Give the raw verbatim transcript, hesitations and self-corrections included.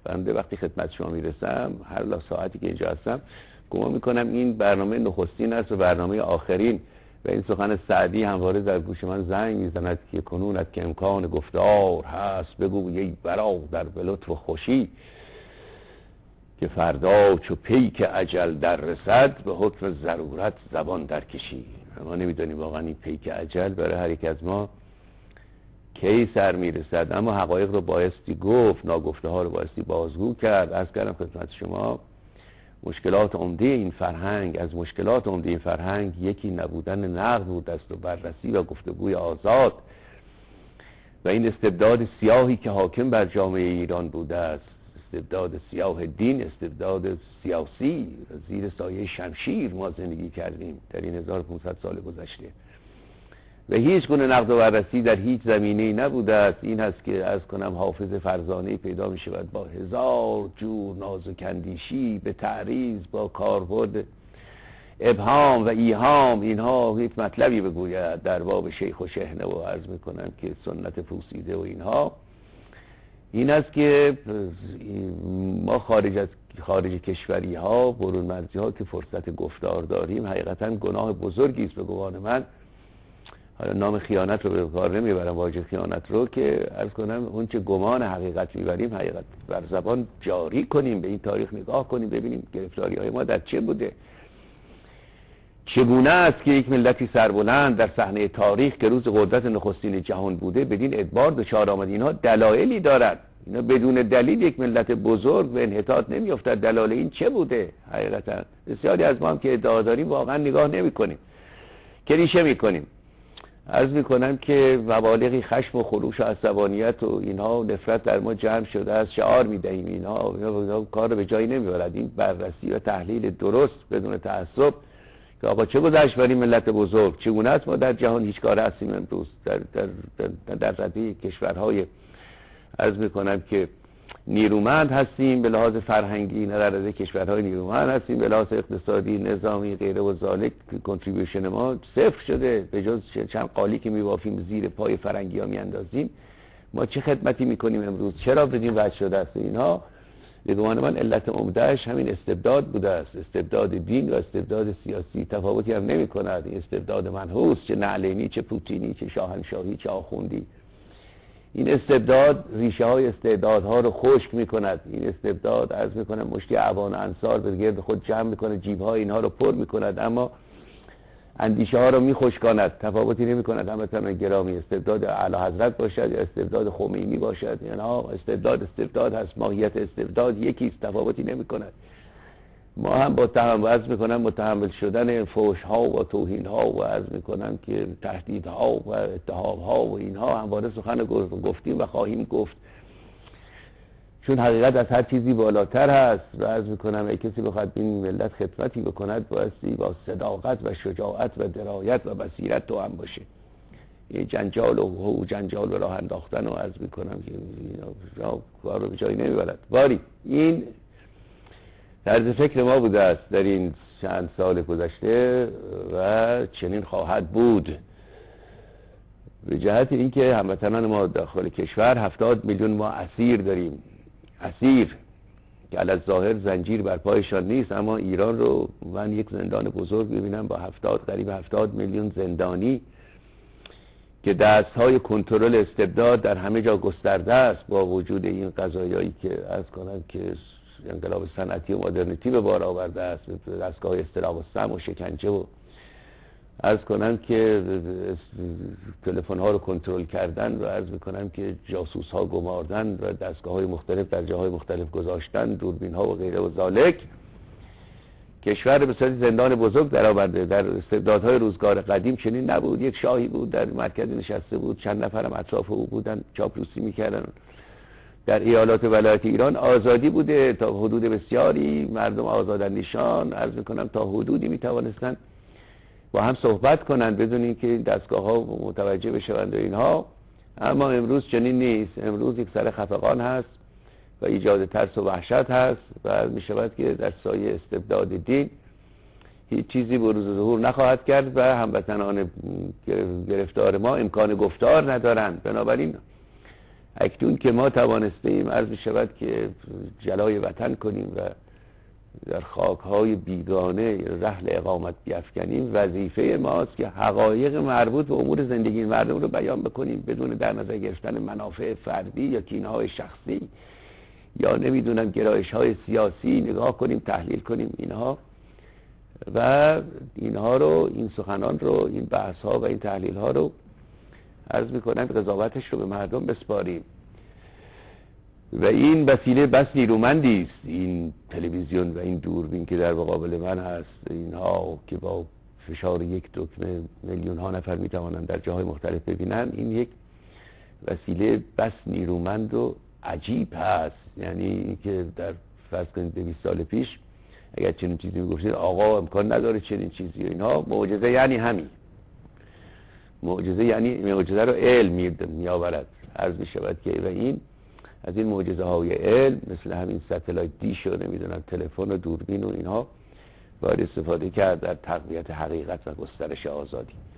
بنده وقتی خدمت شما میرسم هر لا ساعتی که اینجا هستم گمان میکنم این برنامه نخستین است و برنامه آخرین و این سخن سعدی همواره در گوش من زنگ میزند که کنونت که امکان گفتار هست بگو ای برادر به لطف و خوشی که فردا چو پیک اجل در رسد به حکم ضرورت زبان در کشی. ما نمیدونیم واقعا این پیک اجل برای هر یک از ما کی سر میرسد، اما حقایق رو بایستی گفت، ناگفته ها رو بایستی بازگو کرد. عرض کردم خدمت شما مشکلات عمده این فرهنگ، از مشکلات عمده این فرهنگ یکی نبودن نقد بود است و بررسی و گفتگوی آزاد و این استبداد سیاهی که حاکم بر جامعه ایران بوده است، استبداد سیاه دین، استبداد سیاسی. زیر سایه شمشیر ما زندگی کردیم در این هزار و پانصد سال گذشته و هیچ گونه نقد و بررسی در هیچ زمینه‌ای نبوده است. این هست که از کنم حافظ فرزانه‌ای پیدا می شود با هزار جور نازک اندیشی به تعریض با کاربرد ابهام و ایهام اینها یک مطلبی بگوید در باب شیخ و شحنه و عرض می کنم که سنت پوسیده و اینها. این است که ما خارج از خارج کشوری ها، برون مرزی ها که فرصت گفتار داریم حقیقتا گناه بزرگی است به گمان من. حالا نام خیانت رو به کار نمیبرم، واژه خیانت رو، که عرض کنم اون چه گمان حقیقت میبریم حقیقت بر زبان جاری کنیم، به این تاریخ نگاه کنیم ببینیم گرفتاری های ما در چه بوده. چگونه است که یک ملتی سربلند در صحنه تاریخ که روز قدرت نخستین جهان بوده بدین ادبار دچار آمد. اینها دلایلی دارد، اینا بدون دلیل یک ملت بزرگ به انحطاط نمیافتد. دلایل این چه بوده؟ حقیقتا بسیاری از ما هم که ادعا داریم واقعا نگاه نمیکنیم، کلیشه میکنیم. عرض میکنم که مبالغی خشم و خروش و عصبانیت و اینها و نفرت در ما جمع شده است، شعار میدهیم اینها, اینها کار رو به جایی نمیبرد. این بررسی و تحلیل درست بدون تعصب که آقا چه گذشت برای ملت بزرگ، چگونه است ما در جهان هیچ کاره هستیم امروز در در در, در رده کشورهای عرض میکنم که نیرومند هستیم به لحاظ فرهنگی، نه در رده کشورهای نیرومند هستیم به لحاظ اقتصادی، نظامی، غیره و ذالک. کنتریبیوشن ما صفر شده، به جز چند قالی که میبافیم زیر پای فرنگی ها میاندازیم. ما چه خدمتی میکنیم امروز؟ چرا بدین وجه شده است؟ اینها به گمان من علت عمدهش همین استبداد بوده است، استبداد دین و استبداد سیاسی. تفاوتی هم نمی کند این استبداد منحوس، چه نعلینی، چه پوتینی، چه شاهنشاهی، چه آخوندی. این استبداد ریشه های استعدادها رو خشک می کند. این استبداد عرض می کنم مشتی عوان و انصار به گرد خود جمع می کند، جیبهای اینها رو پر می کند، اما اندیشه ها رو می خشکاند. تفاوتی نمی کند هموطنان گرامی استبداد اعلی حضرت باشد یا استبداد خمینی باشد. یعنی استبداد استبداد هست، ماهیت استبداد یکیست، تفاوتی نمی کند. ما هم با تحمل عرض میکنم متحمل شدن فحش ها و توهین ها و عرض میکنم که تهدید ها و اتهام ها و اینها همواره سخن گفتیم و خواهیم گفت، چون حقیقت از هر چیزی بالاتر هست. و عرض میکنم ای کسی بخواد این ملت خدمتی بکند بایستی با صداقت و شجاعت و درایت و بصیرت تو هم باشه. این جنجال و جنجال و راه انداختن و عرض میکنم که اینا کار رو به جایی نمیبرد. باری این طرز فکر ما بوده است در این چند سال گذشته و چنین خواهد بود، به جهت اینکه هموطنان ما داخل کشور هفتاد میلیون ما اسیر داریم. اسیر که علی ظاهر زنجیر بر پایشان نیست، اما ایران رو من یک زندان بزرگ ببینم با هفتاد قریب هفتاد میلیون زندانی که دستهای کنترل استبداد در همه جا گسترده است، با وجود این قضایایی که عرض کنم که انقلاب صنعتی و مدرنیتی به بار آورده است، دستگاه اضطراب و سم و شکنجه و عرض کنم که تلفن ها رو کنترل کردن و عرض میکنم که جاسوس ها گماردن و دستگاه های مختلف در جاهای مختلف گذاشتن، دوربین ها و غیره و ذالک. کشور به صورت زندان بزرگ در آورده. در استبدادهای روزگار قدیم چنین نبود. یک شاهی بود در مرکز نشسته بود، چند نفرم اطراف او بودن چاپلوسی میکردن. در ایالات ولایت ایران آزادی بوده تا حدود بسیاری، مردم آزاداندیشان عرض میکنم تا حدودی میتوانستن با هم صحبت کنن بدون اینکه این دستگاه ها متوجه بشوند و اینها. اما امروز چنین نیست. امروز یک سر خفقان هست و ایجاد ترس و وحشت هست و می شود که در سایه استبداد دین هیچ چیزی بروز و ظهور نخواهد کرد و هموطنان گرفتار ما امکان گفتار ندارند. بنابراین اکنون که ما توانسته ایم عرض شود که جلای وطن کنیم و در خاکهای بیگانه رحل اقامت بیفکنیم، وظیفه ماست که حقایق مربوط به امور زندگی مردم رو بیان بکنیم بدون در نظر گرفتن منافع فردی یا کینه‌های شخصی یا نمیدونم گرایش‌های سیاسی. نگاه کنیم، تحلیل کنیم اینها و اینها رو، این سخنان رو، این بحث‌ها و این تحلیل‌ها رو عرض می‌کنم قضاوتش رو به مردم بسپاریم. و این وسیله بس نیرومندی است، این تلویزیون و این دوربین که در مقابل من هست، اینها که با فشار یک دکمه میلیون ها نفر میتوانند در جاهای مختلف ببینن، این یک وسیله بس نیرومند و عجیب هست. یعنی که در فرض کنید به بیست سال پیش اگر چنین چیزی میگفتید آقا امکان نداره چنین چیزی و اینها، معجزه یعنی همین. معجزه یعنی معجزه رو علم میآورد عرض می‌شود که و این از این معجزه های علم مثل همین ستلایت دیش و نمیدونم تلفن و دوربین و اینها باید استفاده کرد در تقویت حقیقت و گسترش آزادی.